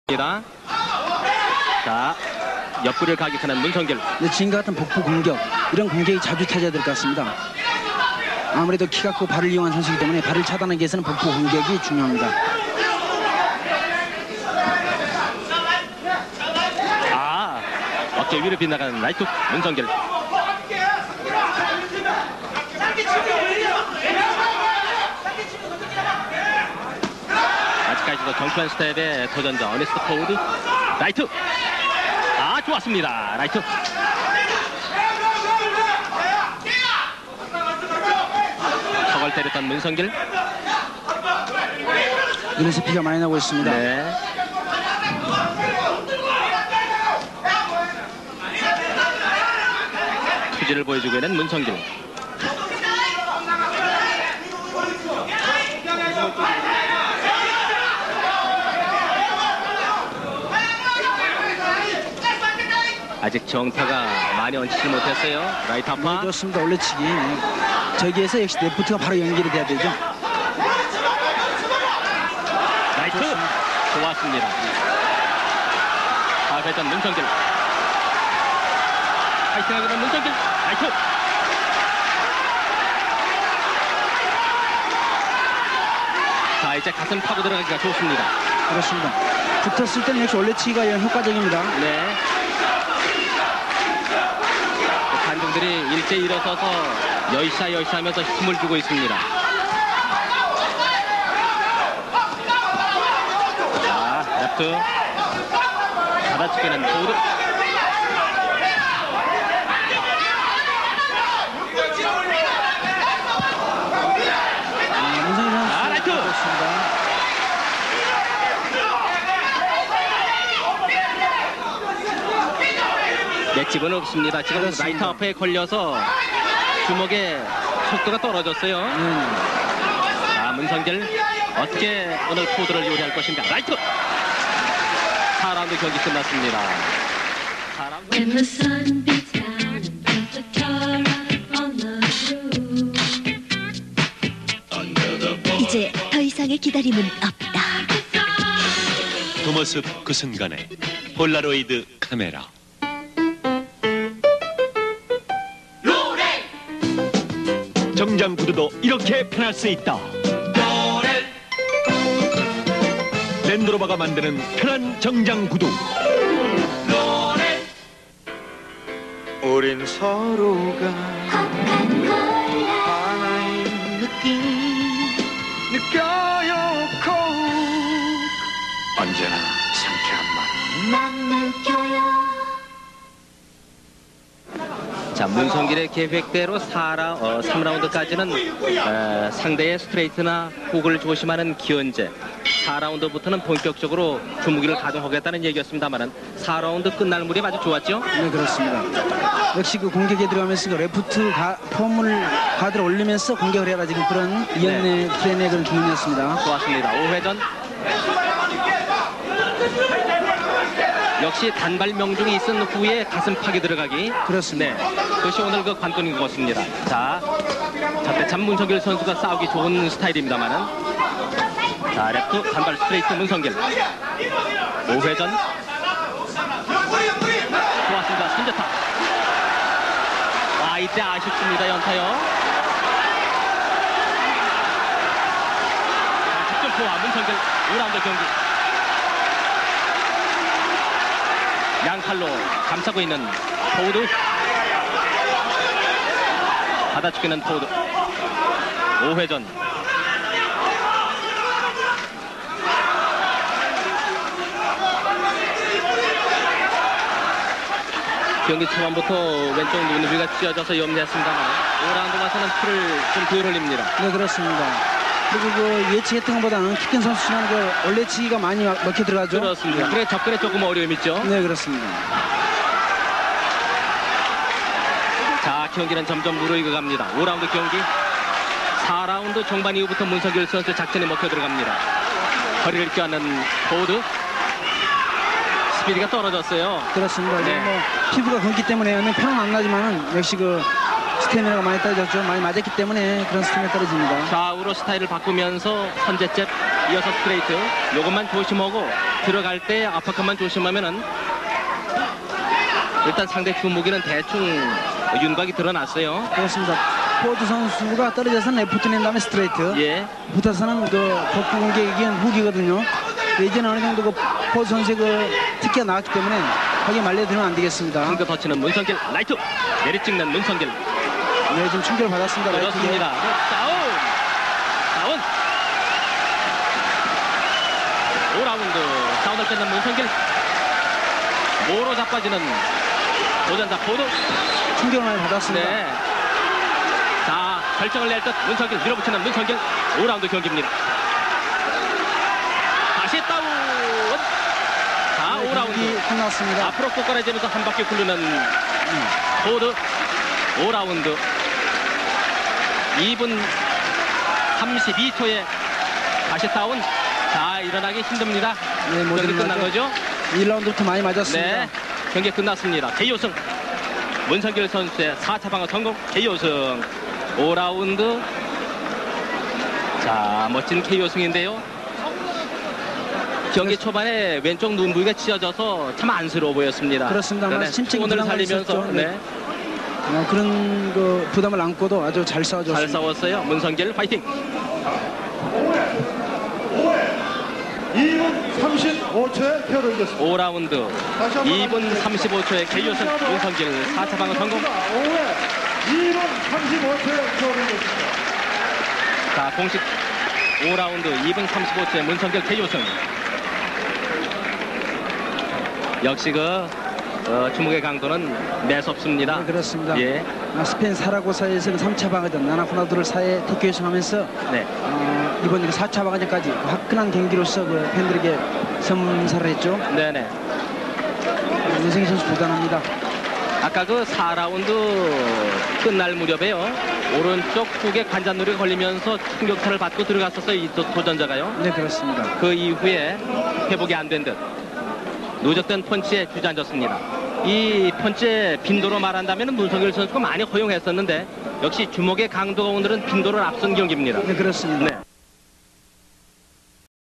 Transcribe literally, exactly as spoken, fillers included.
자, 옆구리를 가격하는 문성길. 네, 지금 같은 복부 공격, 이런 공격이 자주 타져야 될 것 같습니다. 아무래도 키가 크고 발을 이용한 선수이기 때문에 발을 차단하기 위해서는 복부 공격이 중요합니다. 아, 어깨 위로 빗나가는 라이트 문성길. 아직까지도 경쾌한 스텝의 도전자 어니스트 포우드. 라이트. 아, 좋았습니다. 라이트. 턱을 때렸던 문성길. 눈에서 피가 많이 나고 있습니다. 네. 투지를 보여주고 있는 문성길. 아직 정타가 많이 얹히지 못했어요. 라이트 아파. 네, 좋습니다. 올려치기. 저기에서 역시 레프트가 바로 연결이 돼야 되죠. 라이트. 좋습니다. 좋았습니다. 파회전 문성길. 파이팅하기는 문성길. 라이트. 자, 이제 가슴 파고 들어가기가 좋습니다. 그렇습니다. 붙었을 때는 역시 올려치기가 효과적입니다. 네. 관중들이 일제 일어서서 여이샤 여이샤 하면서 힘을 주고 있습니다. 자, 레프트. 받아치기는 보드. 아, 문성길 선수. 아, 라이트. 좋습니다. 맷집은 없습니다. 지금 그렇습니다. 라이트 앞에 걸려서 주먹의 속도가 떨어졌어요. 음. 자, 문성길 어떻게 오늘 포드를 요리할 것인가. 라이트. 사 라운드 경기 끝났습니다. 사 라운드. When the sun beats down and puts the tar on the roof. 이제 더 이상의 기다림은 없다. 그 모습 그 순간에 폴라로이드 카메라. 정장 구두도 이렇게 편할 수 있다. 랜드로버가 만드는 편한 정장 구두. 우린 서로가 하나인 느낌 느껴요. 꼭 언제나 상쾌한 맛 느껴요. 자, 문성길의 계획대로 사 라, 어, 삼 라운드까지는 어, 상대의 스트레이트나 훅을 조심하는 기현재. 사 라운드부터는 본격적으로 주무기를 가동하겠다는 얘기였습니다만은 사 라운드 끝날 무렵 아주 좋았죠? 네, 그렇습니다. 역시 그 공격에 들어가면서 그 레프트 가, 폼을 가드를 올리면서 공격을 해라, 지금 그런 이연의 플랜의 그런 기능이었습니다. 좋았습니다. 오 회전. 역시 단발 명중이 있은 후에 가슴 파기 들어가기. 그렇습니다. 네, 그것이 오늘 그 관건인 것 같습니다. 자, 저때 참 문성길 선수가 싸우기 좋은 스타일입니다만은. 자, 레프트 단발 스트레이트 문성길. 오 회전. 좋았습니다. 선제타. 와, 이때 아쉽습니다. 연타요. 자, 직전포와 문성길 오 라운드 경기. 양팔로 감싸고 있는 포우드. 받아치기는 포우드. 오 회전. 경기 초반부터 왼쪽 눈비가 찢어져서 염려했습니다만 오 라운드 가서는 풀을 좀 덜 흘립니다. 네, 그렇습니다. 그리고 그 예측했던 것보다는 키 큰 선수는 그 올려치기가 많이 먹혀 들어가죠. 그렇습니다. 그래 접근에 조금 어려움이 있죠. 네, 그렇습니다. 자, 경기는 점점 무르익어 갑니다. 오 라운드 경기. 사 라운드 종반 이후부터 문성길 선수 작전이 먹혀 들어갑니다. 허리를 껴안는 포우드. 스피드가 떨어졌어요. 그렇습니다. 네. 뭐 피부가 굵기 때문에 표는 안 나지만은 역시 그 스태미나가 많이 떨어졌죠. 많이 맞았기 때문에 그런 스태미나 떨어집니다. 좌우로 스타일을 바꾸면서 선제잽 이어서 스트레이트. 요것만 조심하고 들어갈 때 아파컷만 조심하면은 일단 상대 주무기는 대충 윤곽이 드러났어요. 그렇습니다. 포드 선수가 떨어져서 레프트 낸 다음에 스트레이트. 예. 붙어서는 그 복부 공격이 후기거든요. 이제는 어느 정도 그 포드 선수의 그 특기가 나왔기 때문에 거기에 말려들면 안 되겠습니다. 한껏 터치는 문성길 라이트. 내리 찍는 문성길. 네, 지금 충격을 받았습니다. 그렇습니다. 다운. 다운. 오 라운드. 다운을 끊는 문성길. 모로 자빠지는 도전자 포드. 충격을 많이 받았습니다. 네. 자, 결정을 낼 듯 문성길 밀어붙이는 문성길. 오 라운드 경기입니다. 다시 다운. 자, 네, 오 라운드. 경기 끝났습니다. 앞으로 꼬꾸라지면서 한 바퀴 굴르는 포드. 오 라운드. 이 분 삼십이 초에 다시 다운. 자, 일어나기 힘듭니다. 네, 못 경기 끝난 일어나죠. 거죠? 일 라운드부터 많이 맞았습니다. 네. 경기 끝났습니다. 케이오 승. 문성길 선수의 사 차 방어 성공. 케이오 승. 오 라운드. 자, 멋진 케이오 승인데요. 경기 초반에 왼쪽 눈 부위가 찢어져서 참 안쓰러워 보였습니다. 그렇습니다만 네, 심적인 수온을 부담감이 살리면서 있었죠. 네. 네. 어, 그런 그 부담을 안고도 아주 잘 싸워줬습니다. 잘 싸웠어요. 문성길 파이팅. 이 분 삼십오 초에 케어를 이겼습니다. 오 라운드. 이 분 삼십오 초에 케이오 승. 문성길 사 차 방어 성공. 오 회 이 분 삼십오 초에 케어를 이겼습니다. 자, 공식 오 라운드 이 분 삼십오 초에 문성길 케이오 승. 역시 그 어, 주목의 강도는 매섭습니다. 네, 그렇습니다. 예. 아, 스페인 사라고사에서 그 삼 차 방어전 나나후나두를 사회 토끼 요청하면서 네. 어, 이번 그 사 차 방어전까지 화끈한 경기로서 그 팬들에게 선사를 했죠. 네네. 윤승희 선수 대단합니다. 아까 그 사 라운드 끝날 무렵에요. 오른쪽 훅에 관자놀이가 걸리면서 충격타를 받고 들어갔었어요. 이 도- 도전자가요. 네, 그렇습니다. 그 이후에 회복이 안 된 듯 누적된 펀치에 주저앉았습니다. 이 펀치의 빈도로 말한다면 문성길 선수가 많이 허용했었는데 역시 주먹의 강도가 오늘은 빈도를 앞선 경기입니다. 네, 그렇습니다.